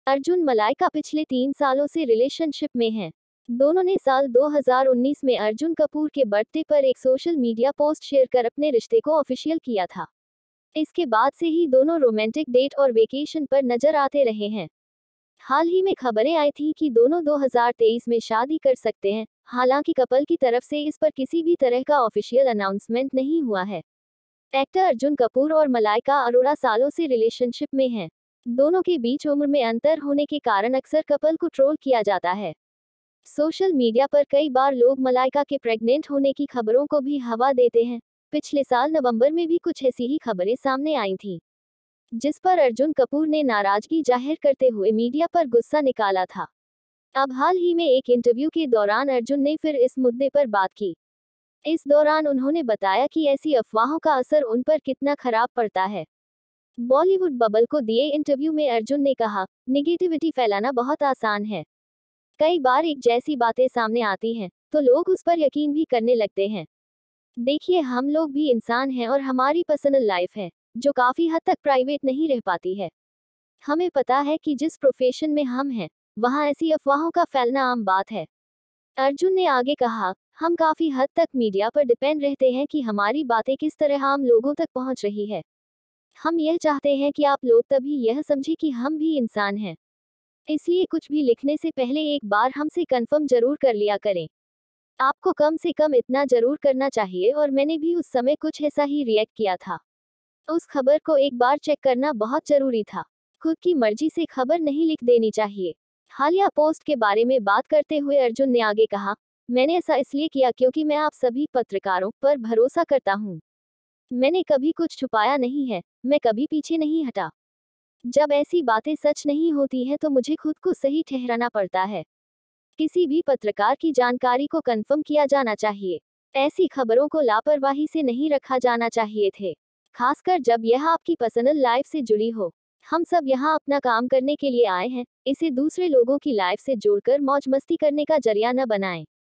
अर्जुन मलाइका पिछले 3 सालों से रिलेशनशिप में हैं। दोनों ने साल 2019 में अर्जुन कपूर के बर्थडे पर एक सोशल मीडिया पोस्ट शेयर कर अपने रिश्ते को ऑफिशियल किया था। इसके बाद से ही दोनों रोमांटिक डेट और वेकेशन पर नजर आते रहे हैं। हाल ही में खबरें आई थी कि दोनों 2023 में शादी कर सकते हैं। हालांकि कपल की तरफ से इस पर किसी भी तरह का ऑफिशियल अनाउंसमेंट नहीं हुआ है। एक्टर अर्जुन कपूर और मलाइका अरोड़ा सालों से रिलेशनशिप में हैं। दोनों के बीच उम्र में अंतर होने के कारण अक्सर कपल को ट्रोल किया जाता है। सोशल मीडिया पर कई बार लोग मलाइका के प्रेग्नेंट होने की खबरों को भी हवा देते हैं। पिछले साल नवंबर में भी कुछ ऐसी ही खबरें सामने आई थीं, जिस पर अर्जुन कपूर ने नाराजगी जाहिर करते हुए मीडिया पर गुस्सा निकाला था। अब हाल ही में एक इंटरव्यू के दौरान अर्जुन ने फिर इस मुद्दे पर बात की। इस दौरान उन्होंने बताया कि ऐसी अफवाहों का असर उन पर कितना खराब पड़ता है। बॉलीवुड बबल को दिए इंटरव्यू में अर्जुन ने कहा, निगेटिविटी फैलाना बहुत आसान है। कई बार एक जैसी बातें सामने आती हैं, तो लोग उस पर यकीन भी करने लगते हैं। देखिए, हम लोग भी इंसान हैं और हमारी पर्सनल लाइफ है, जो काफी हद तक प्राइवेट नहीं रह पाती है। हमें पता है कि जिस प्रोफेशन में हम हैं, वहाँ ऐसी अफवाहों का फैलना आम बात है। अर्जुन ने आगे कहा, हम काफी हद तक मीडिया पर डिपेंड रहते हैं कि हमारी बातें किस तरह आम लोगों तक पहुंच रही है। हम यह चाहते हैं कि आप लोग तभी यह समझें कि हम भी इंसान हैं। इसलिए कुछ भी लिखने से पहले एक बार हमसे कंफर्म जरूर कर लिया करें। आपको कम से कम इतना जरूर करना चाहिए, और मैंने भी उस समय कुछ ऐसा ही रिएक्ट किया था। उस खबर को एक बार चेक करना बहुत जरूरी था। खुद की मर्जी से खबर नहीं लिख देनी चाहिए। हालिया पोस्ट के बारे में बात करते हुए अर्जुन ने आगे कहा, मैंने ऐसा इसलिए किया क्योंकि मैं आप सभी पत्रकारों पर भरोसा करता हूँ। मैंने कभी कुछ छुपाया नहीं है, मैं कभी पीछे नहीं हटा। जब ऐसी बातें सच नहीं होती हैं तो मुझे खुद को सही ठहराना पड़ता है। किसी भी पत्रकार की जानकारी को कंफर्म किया जाना चाहिए। ऐसी खबरों को लापरवाही से नहीं रखा जाना चाहिए थे, खासकर जब यह आपकी पर्सनल लाइफ से जुड़ी हो। हम सब यहाँ अपना काम करने के लिए आए हैं, इसे दूसरे लोगों की लाइफ से जोड़कर मौज मस्ती करने का जरिया न बनाएं।